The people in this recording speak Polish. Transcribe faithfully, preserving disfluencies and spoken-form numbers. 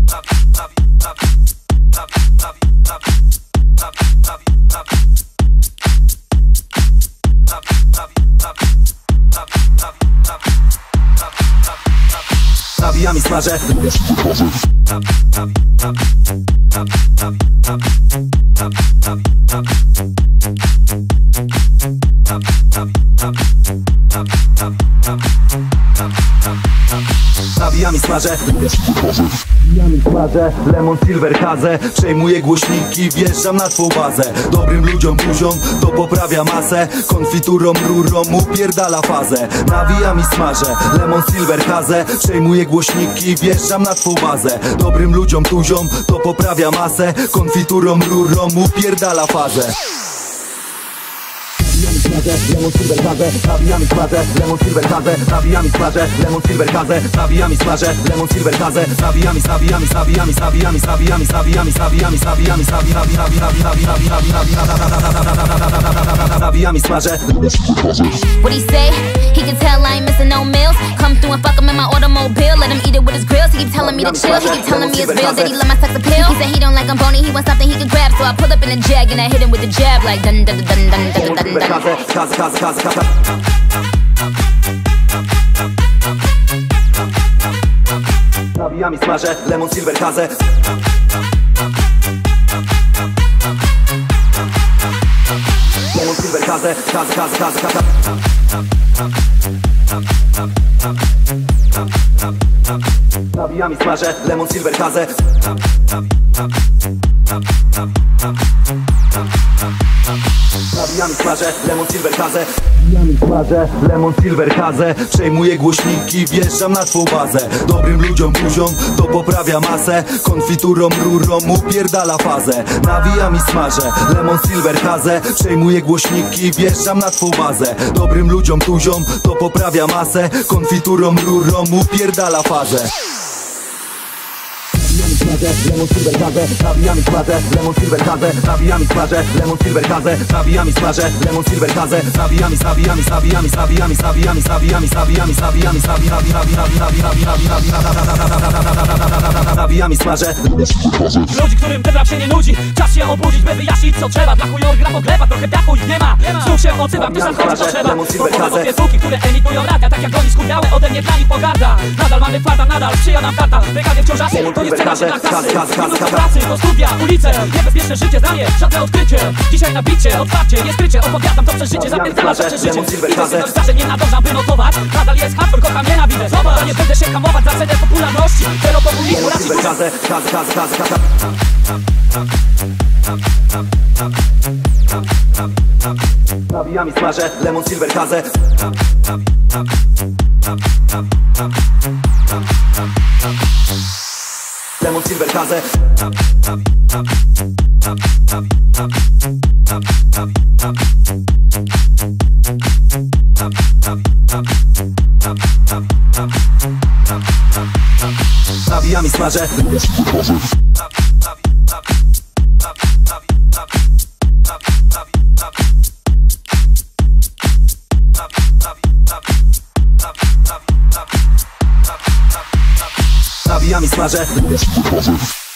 Nawijam i smażę. Nawijam i smażę. Nawijam i smażę. Lemon silver hazę. Przejmuję głośniki, wjeżdżam na twą bazę. Dobrym ludziom buziom to poprawia masę. Konfiturą, rurą upierdala fazę. Nawijam i smażę. Lemon silver hazę. Przejmuję głośniki, wjeżdżam na twą bazę. Dobrym ludziom tuziom to poprawia masę. Konfiturą, rurą upierdala fazę. Lemon silver hazę, nawijam i smażę. Lemon silver hazę, nawijam i smażę. Lemon silver hazę, nawijam i smażę. Lemon silver hazę, nawijam i nawijam i nawijam i nawijam i nawijam i nawijam i nawijam i nawijam i nawijam i smażę. What he say? He can tell I ain't missing no meals. Come through and fuck him in my automobile. Let him eat it with his grills. He keep telling me to chill. He keep telling me it's real that he love my sex appeal. He said he don't like I'm bony. He wants something he can grab. So I pull up in a jag and I hit him with a jab like dun dun dun dun dun dun dun dun. Kaz, kaz, kaz, kaz. Nawijam i smażę. Lemon silver hazę. Lemon silver hazę. Kaz, kaz, kaz, kaz. Nawijam i smażę. Lemon silver hazę. Nawijam i smażę. Lemon silver hazę. Nawijam i smażę. Lemon silver hazę. Przejmuję głośniki, wjeżdżam na twą bazę. Dobrym ludziom buziom to poprawia masę. Konfiturą, rurą upierdala fazę. Nawijam i smażę. Lemon silver hazę. Przejmuję głośniki, wjeżdżam na twą bazę. Dobrym ludziom tuziom to poprawia masę. Konfiturą, rurą upierdala fazę. Lemon silver hazę, nawijam i smażę. Lemon silver hazę, nawijam i smażę. Lemon silver hazę, nawijam i smażę. Lemon silver hazę, nawijam i nawijam i nawijam i nawijam i nawijam i nawijam i nawijam i nawijam i nawijam i smażę. Ludzi, którym ten rap się nie nudzi. Czas się obudzić, by wyjaśnić co trzeba. Dla chujowych gra poglewa, trochę piachu ich nie ma. Znów się odzywam, ty sam chodzi co trzeba. Powodowo piesuki, które emitują radia. Tak jak oni skurwiałe, ode mnie dla nich pogarda. Nadal mamy farta, nadal sprzyja nam karta. Brygady wciąż asy, to nie sprzedaż dla kasy. Minut do pracy, do studia, ulice. Niebezpieczne życie, zdanie, żadne odkrycie. Dzisiaj na bicie, otwarcie, nie skrycie. Opowiadam to przez życie, zapierdala to przez życie. I to jest zdarzeń nie nadążam wynotować. Nadal jest hardcore, kocham, nienawidzę. Zobacz, nie będę się hamować za cenę popularności. Zero populizmu, racji hazę, kaz, kaz, kaz, kaz. Nawijam i smażę. Lemon silver hazę. Lemon silver hazę. Nawijam i smażę. Nawijam i smażę.